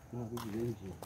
nó cái gì lên gì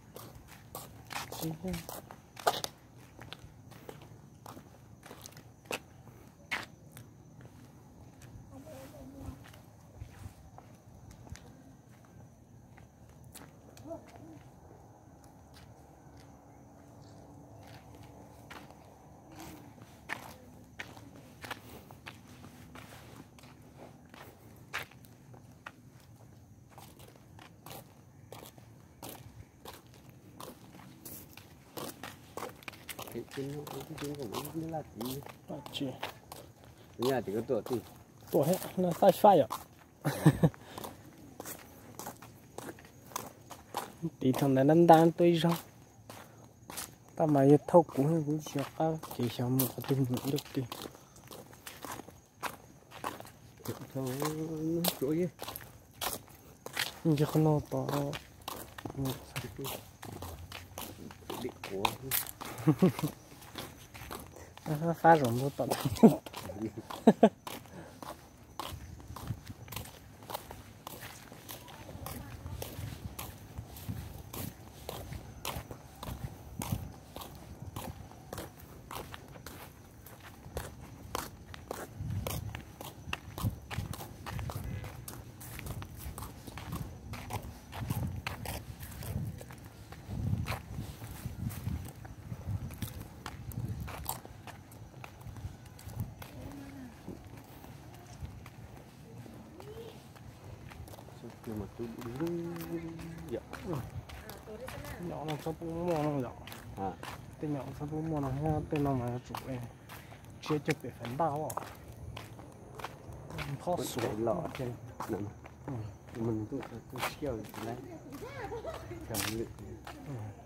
cái chân của mình là gì chị nhà thì có tuổi hết nó sai sai à tí thằng này đang đang tôi xong ta mà thâu cũng chỉ xong một cái tin được đi thôi chỗ gì nhưng không nó to bị cổ nó phá rộng nó tận nhưng mà tôi đúng dạ nhỏ nó sắp mua nó nhỏ tên nhỏ sắp mua nó ha tên nó mà chủ em chưa chụp để phấn đau à khó xuống lọ trên mình tôi siêu đấy cảm